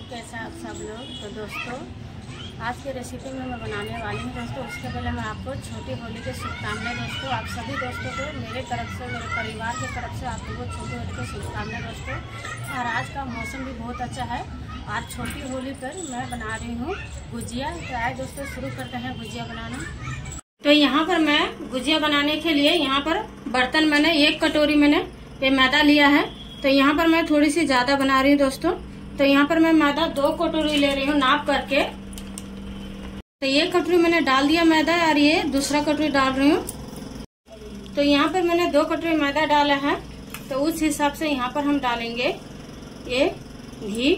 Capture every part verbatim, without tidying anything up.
कैसे आप सब लोग। तो दोस्तों आज की रेसिपी में मैं बनाने वाली हूँ दोस्तों। उसके पहले मैं आपको छोटी होली के शुभकामनाएं दोस्तों। आप सभी दोस्तों को मेरे तरफ से, मेरे परिवार की तरफ से आप लोगों को छोटी होली की शुभकामनाएं दोस्तों। और आज का मौसम भी बहुत अच्छा है। आज छोटी होली पर मैं बना रही हूँ गुजिया। तो आए दोस्तों शुरू करते हैं गुजिया बनाना। तो यहाँ पर मैं गुजिया बनाने के लिए यहाँ पर बर्तन मैंने एक कटोरी मैंने ये मैदा लिया है। तो यहाँ पर मैं थोड़ी सी ज्यादा बना रही हूँ दोस्तों। तो यहाँ पर मैं मैदा दो कटोरी ले रही हूँ नाप करके। तो ये कटोरी मैंने डाल दिया मैदा और ये दूसरा कटोरी डाल रही हूँ। तो यहाँ पर मैंने दो कटोरी मैदा डाला है। तो उस हिसाब से यहाँ पर हम डालेंगे ये घी।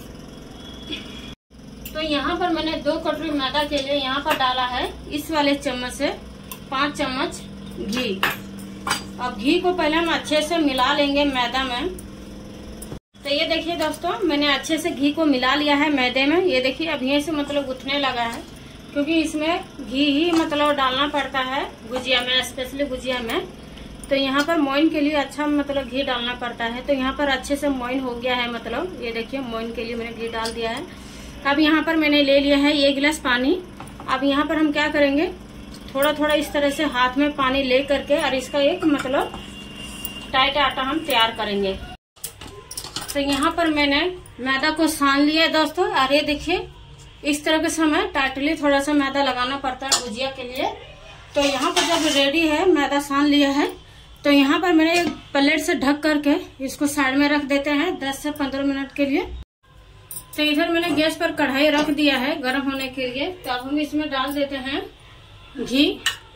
तो यहाँ पर मैंने दो कटोरी मैदा के लिए यहाँ पर डाला है इस वाले चम्मच से पाँच चम्मच घी। अब घी को पहले हम अच्छे से मिला लेंगे मैदा में। तो ये देखिए दोस्तों मैंने अच्छे से घी को मिला लिया है मैदे में। ये देखिए अब यहीं से मतलब गुथने लगा है, क्योंकि इसमें घी ही मतलब डालना पड़ता है गुजिया में, स्पेशली गुजिया में। तो यहाँ पर मोइन के लिए अच्छा मतलब घी डालना पड़ता है। तो यहाँ पर अच्छे से मोइन हो गया है, मतलब ये देखिए मोइन के लिए मैंने घी डाल दिया है। अब यहाँ पर मैंने ले लिया है एक गिलास पानी। अब यहाँ पर हम क्या करेंगे, थोड़ा थोड़ा इस तरह से हाथ में पानी ले करके और इसका एक मतलब टाइट आटा हम तैयार करेंगे। तो यहाँ पर मैंने मैदा को सान लिया है दोस्तों। और ये देखिए इस तरह के समय टाइटली थोड़ा सा मैदा लगाना पड़ता है गुजिया के लिए। तो यहाँ पर जब रेडी है मैदा सान लिया है, तो यहाँ पर मैंने एक प्लेट से ढक करके इसको साइड में रख देते हैं दस से पंद्रह मिनट के लिए। तो इधर मैंने गैस पर कढ़ाई रख दिया है गर्म होने के लिए। तो अब हम इसमें डाल देते हैं घी।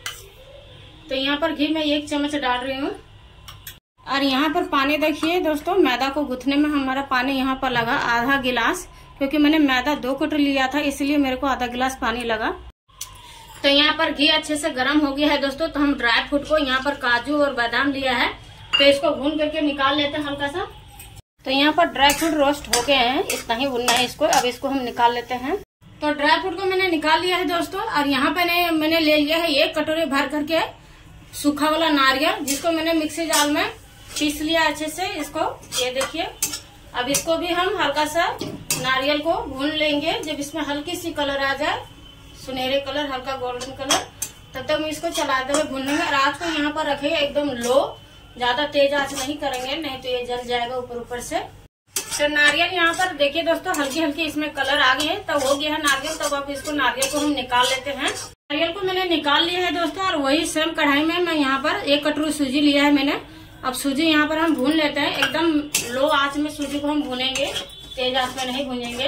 तो यहाँ पर घी मैं एक चम्मच डाल रही हूँ। और यहाँ पर पानी देखिए दोस्तों, मैदा को गुथने में हमारा पानी यहाँ पर लगा आधा गिलास, क्योंकि मैंने मैदा दो कटोरी लिया था इसलिए मेरे को आधा गिलास पानी लगा। तो यहाँ पर घी अच्छे से गर्म हो गया है दोस्तों। तो हम ड्राई फ्रूट को यहाँ पर काजू और बादाम लिया है, तो इसको भून करके निकाल लेते हैं हल्का सा। तो यहाँ पर ड्राई फ्रूट रोस्ट हो गए हैं, इतना ही भुनना है इसको। अब इसको हम निकाल लेते हैं। तो ड्राई फ्रूट को मैंने निकाल लिया है दोस्तों। और यहाँ पे मैंने ले लिया है एक कटोरी भर करके सूखा वाला नारियल, जिसको मैंने मिक्सी जार में पीस लिया अच्छे से। इसको ये देखिए अब इसको भी हम हल्का सा नारियल को भून लेंगे। जब इसमें हल्की सी कलर आ जाए, सुनहरे कलर, हल्का गोल्डन कलर, तब तक हम इसको चलाते हुए भूनेंगे। और आँच को यहाँ पर रखेगा एकदम लो, ज्यादा तेज आंच नहीं करेंगे, नहीं तो ये जल जाएगा ऊपर ऊपर से। तो नारियल यहाँ पर देखिए दोस्तों हल्की हल्की इसमें कलर आ गए हैं, तब हो गया है नारियल। तब अब इसको नारियल को हम निकाल लेते हैं। नारियल को मैंने निकाल लिया है दोस्तों। और वही सेम कढ़ाई में मैं यहाँ पर एक कटोरी सूजी लिया है मैंने। अब सूजी यहाँ पर हम भून लेते हैं। एकदम लो आंच में सूजी को हम भूनेंगे, तेज आंच में नहीं भूनेंगे।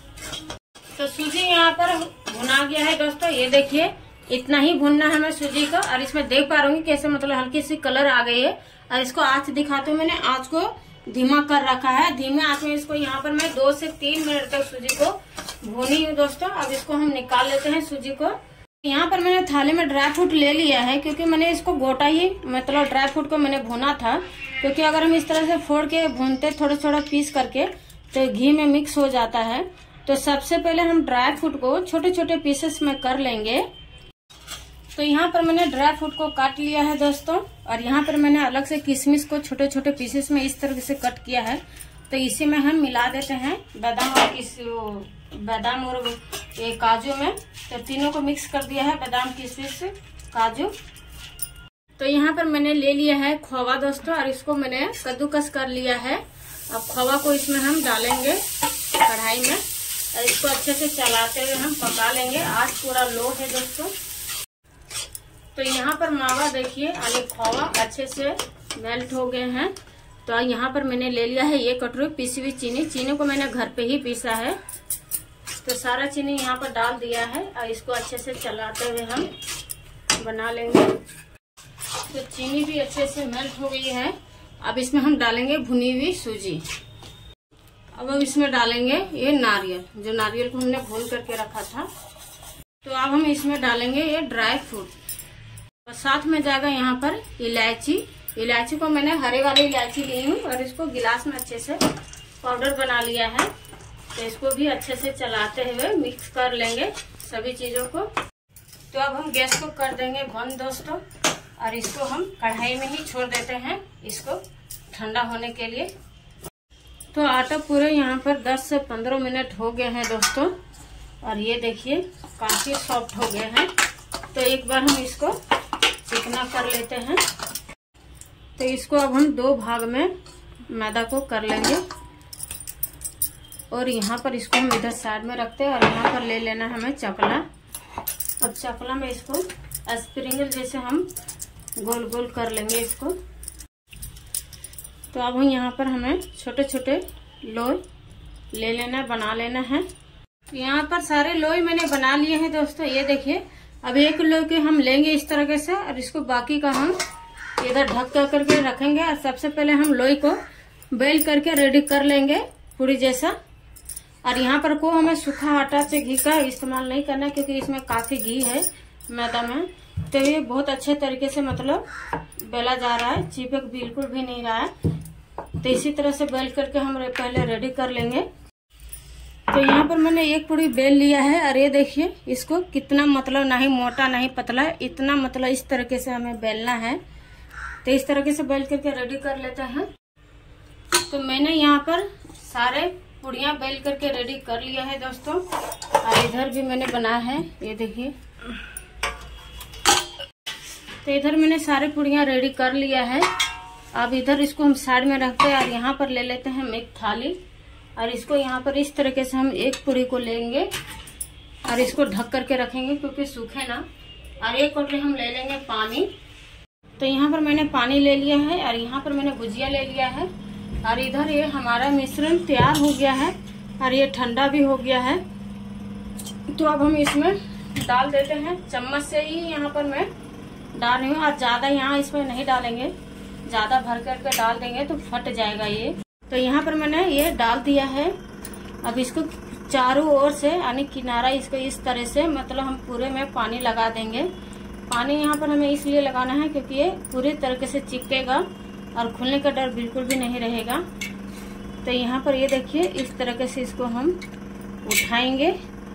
तो सूजी यहाँ पर भुना गया है दोस्तों। ये देखिए इतना ही भूनना है हमें सूजी को। और इसमें देख पा रही हूँ कैसे मतलब हल्की सी कलर आ गई है। और इसको आंच दिखाते हुए मैंने आंच को धीमा कर रखा है। धीमे आंच में इसको यहाँ पर मैं दो से तीन मिनट तक सूजी को भूनी हूँ दोस्तों। अब इसको हम निकाल लेते हैं सूजी को। यहाँ पर मैंने थाली में ड्राई फ्रूट ले लिया है, क्योंकि मैंने इसको गोटा ही मतलब ड्राई फ्रूट को मैंने भुना था। क्योंकि अगर हम इस तरह से फोड़ के भूनते थोड़ा थोड़ा पीस करके, तो घी में मिक्स हो जाता है। तो सबसे पहले हम ड्राई फ्रूट को छोटे छोटे पीसेस में कर लेंगे। तो यहाँ पर मैंने ड्राई फ्रूट को काट लिया है दोस्तों। और यहाँ पर मैंने अलग से किशमिश को छोटे छोटे पीसेस में इस तरह से कट किया है। तो इसी में हम मिला देते हैं बादाम और किस बादाम और ये काजू में। तो तीनों को मिक्स कर दिया है, बादाम, किशमिश, काजू। तो यहाँ पर मैंने ले लिया है खोवा दोस्तों। और इसको मैंने कद्दूकस कर लिया है। अब खोवा को इसमें हम डालेंगे कढ़ाई में। और इसको अच्छे से चलाते हुए हम पका लेंगे। आज पूरा लो है दोस्तों। तो यहाँ पर मावा देखिए आलू खोवा अच्छे से मेल्ट हो गए हैं। तो यहाँ पर मैंने ले लिया है ये कटोरी पीसी हुई चीनी। चीनी को मैंने घर पे ही पीसा है। तो सारा चीनी यहाँ पर डाल दिया है। और इसको अच्छे से चलाते हुए हम बना लेंगे। तो चीनी भी अच्छे से मेल्ट हो गई है। अब इसमें हम डालेंगे भुनी हुई सूजी। अब अब इसमें डालेंगे ये नारियल, जो नारियल को हमने भून करके रखा था। तो अब हम इसमें डालेंगे ये ड्राई फ्रूट। और साथ में जाएगा यहाँ पर इलायची। इलायची को मैंने हरे वाली इलायची ली हूँ। और इसको गिलास में अच्छे से पाउडर बना लिया है। तो इसको भी अच्छे से चलाते हुए मिक्स कर लेंगे सभी चीजों को। तो अब हम गैस को कर देंगे बंद दोस्तों। और इसको हम कढ़ाई में ही छोड़ देते हैं, इसको ठंडा होने के लिए। तो आटा पूरे यहाँ पर दस से पंद्रह मिनट हो गए हैं दोस्तों, और ये देखिए काफी सॉफ्ट हो गए हैं। तो एक बार हम इसको चिकना कर लेते हैं। तो इसको अब हम दो भाग में मैदा को कर लेंगे, और यहाँ पर इसको हम इधर साइड में रखते हैं, और यहाँ पर ले लेना हमें चकला। और चकला में इसको स्प्रिंगल जैसे हम गोल गोल कर लेंगे इसको। तो अब हम यहाँ पर हमें छोटे छोटे लोई ले लेना, बना लेना है। यहाँ पर सारे लोई मैंने बना लिए हैं दोस्तों, ये देखिए। अब एक लोई के हम लेंगे इस तरीके से, और इसको बाकी का हम इधर ढक कर करके रखेंगे। और सबसे पहले हम लोई को बेल करके रेडी कर लेंगे पूरी जैसा। और यहाँ पर को हमें सूखा आटा से घी का इस्तेमाल नहीं करना, क्योंकि इसमें काफी घी है मैदा में। तो ये बहुत अच्छे तरीके से मतलब बेला जा रहा है, चिपक बिल्कुल भी नहीं रहा है। तो इसी तरह से बेल करके हम पहले रेडी कर लेंगे। तो यहाँ पर मैंने एक पूरी बेल लिया है, और ये देखिए इसको कितना मतलब नहीं मोटा नहीं पतला, इतना मतलब इस तरीके से हमें बेलना है। तो इस तरीके से बेल करके रेडी कर लेते हैं। तो मैंने यहाँ पर सारे पूड़ियाँ बेल करके रेडी कर लिया है दोस्तों, और इधर भी मैंने बनाया है, ये देखिए। तो इधर मैंने सारे पूड़ियाँ रेडी कर लिया है। अब इधर इसको हम साइड में रखते हैं, और यहाँ पर ले लेते हैं हम एक थाली, और इसको यहाँ पर इस तरीके से हम एक पूरी को लेंगे और इसको ढक करके रखेंगे, क्योंकि सूखे ना। और एक कटोरी हम ले लेंगे पानी। तो यहाँ पर मैंने पानी ले लिया है, और यहाँ पर मैंने भुजिया ले लिया है, और इधर ये हमारा मिश्रण तैयार हो गया है, और ये ठंडा भी हो गया है। तो अब हम इसमें डाल देते हैं, चम्मच से ही यहाँ पर मैं डाल रही हूँ। और ज्यादा यहाँ इसमें नहीं डालेंगे, ज्यादा भर करके डाल देंगे तो फट जाएगा ये। तो यहाँ पर मैंने ये डाल दिया है। अब इसको चारों ओर से यानी किनारा इसको इस तरह से मतलब हम पूरे में पानी लगा देंगे। पानी यहाँ पर हमें इसलिए लगाना है क्योंकि ये पूरी तरीके से चिपकेगा और खुलने का डर बिल्कुल भी नहीं रहेगा। तो यहाँ पर ये देखिए इस तरीके से इसको हम उठाएंगे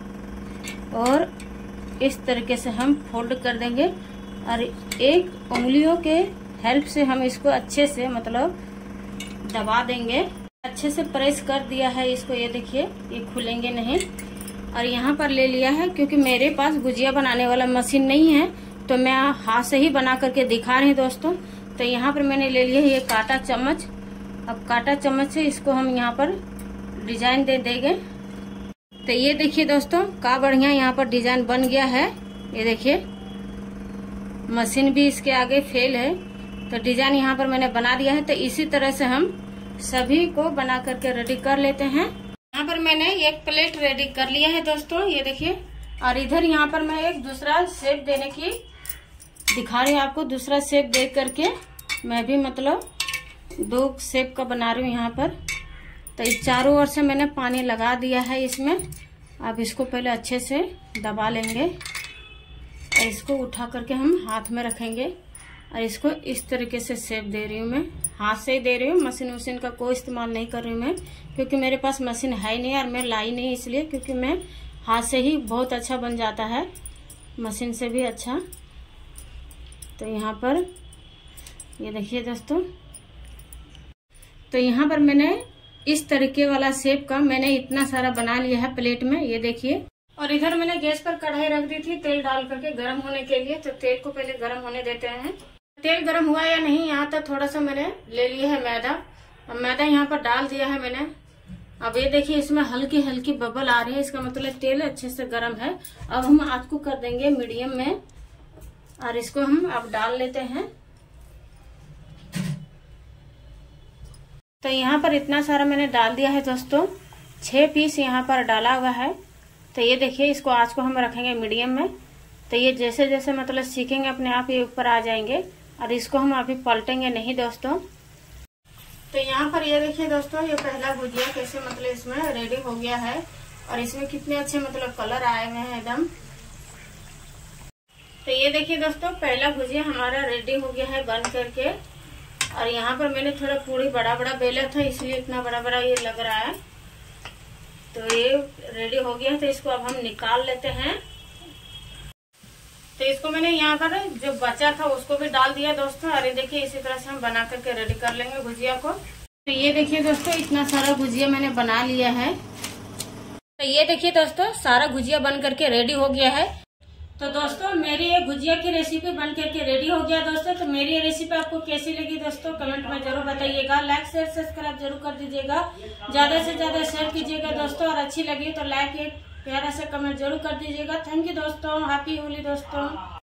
और इस तरीके से हम फोल्ड कर देंगे, और एक उंगलियों के हेल्प से हम इसको अच्छे से मतलब दबा देंगे। अच्छे से प्रेस कर दिया है इसको, ये देखिए ये खुलेंगे नहीं। और यहाँ पर ले लिया है, क्योंकि मेरे पास गुजिया बनाने वाला मशीन नहीं है तो मैं हाथ से ही बना करके दिखा रही हूँ दोस्तों। तो यहाँ पर मैंने ले लिया है ये कांटा चम्मच। अब कांटा चम्मच से इसको हम यहाँ पर डिजाइन दे देंगे। तो ये देखिए दोस्तों का बढ़िया यहाँ पर डिजाइन बन गया है। ये देखिए मशीन भी इसके आगे फेल है, तो डिजाइन यहाँ पर मैंने बना दिया है। तो इसी तरह से हम सभी को बना करके रेडी कर लेते हैं। यहाँ पर मैंने एक प्लेट रेडी कर लिया है दोस्तों, ये देखिए। और इधर यहाँ पर मैं एक दूसरा शेप देने की दिखा रही हूँ आपको। दूसरा शेप दे करके मैं भी मतलब दो शेप का बना रही हूँ यहाँ पर। तो इस चारों ओर से मैंने पानी लगा दिया है इसमें। अब इसको पहले अच्छे से दबा लेंगे और इसको उठा करके हम हाथ में रखेंगे और इसको इस तरीके से शेप दे रही हूँ। मैं हाथ से ही दे रही हूँ, मशीन वशीन का कोई इस्तेमाल नहीं कर रही हूँ मैं, क्योंकि मेरे पास मशीन है नहीं और मैं लाई नहीं इसलिए, क्योंकि मैं हाथ से ही बहुत अच्छा बन जाता है, मशीन से भी अच्छा। तो यहाँ पर ये देखिए दोस्तों, तो यहाँ पर मैंने इस तरीके वाला शेप का मैंने इतना सारा बना लिया है प्लेट में, ये देखिए। और इधर मैंने गैस पर कढ़ाई रख दी थी तेल डाल करके गर्म होने के लिए। तो तेल को पहले गर्म होने देते हैं। तेल गर्म हुआ या नहीं, यहाँ तक थोड़ा सा मैंने ले लिया है मैदा। अब मैदा यहाँ पर डाल दिया है मैंने। अब ये देखिए इसमें हल्की हल्की बबल आ रही है, इसका मतलब तेल अच्छे से गर्म है। अब हम आग को कर देंगे मीडियम में और इसको हम अब डाल लेते हैं। तो यहाँ पर इतना सारा मैंने डाल दिया है दोस्तों, छह पीस यहाँ पर डाला हुआ है। तो ये देखिए इसको आँच को हम रखेंगे मीडियम में। तो ये जैसे जैसे मतलब सीखेंगे अपने आप ये ऊपर आ जाएंगे, और इसको हम अभी पलटेंगे नहीं दोस्तों। तो यहाँ पर ये देखिए दोस्तों, ये पहला भुजिया कैसे मतलब इसमें रेडी हो गया है, और इसमें कितने अच्छे मतलब कलर आए हुए हैं एकदम। तो ये देखिए दोस्तों पहला भुजिया हमारा रेडी हो गया है बन करके। और यहाँ पर मैंने थोड़ा पूरी बड़ा बड़ा बेला था, इसलिए इतना बड़ा बड़ा ये लग रहा है। तो ये रेडी हो गया है, तो इसको अब हम निकाल लेते हैं। तो इसको मैंने यहाँ पर जो बचा था उसको भी डाल दिया दोस्तों। अरे देखिए इसी तरह से हम बना करके रेडी कर लेंगे भुजिया को। तो ये देखिए दोस्तों, इतना सारा गुजिया मैंने बना लिया है। तो ये देखिए दोस्तों, सारा गुजिया बन करके रेडी हो गया है। तो दोस्तों, मेरी ये गुजिया की रेसिपी बन करके रेडी हो गया दोस्तों। तो मेरी ये रेसिपी आपको कैसी लगी दोस्तों, कमेंट में जरूर बताइएगा। लाइक शेयर सब्सक्राइब जरूर कर दीजिएगा, ज्यादा से ज्यादा शेयर कीजिएगा दोस्तों। और अच्छी लगी तो लाइक एक प्यारा सा कमेंट जरूर कर दीजिएगा। थैंक यू दोस्तों, हैप्पी होली दोस्तों।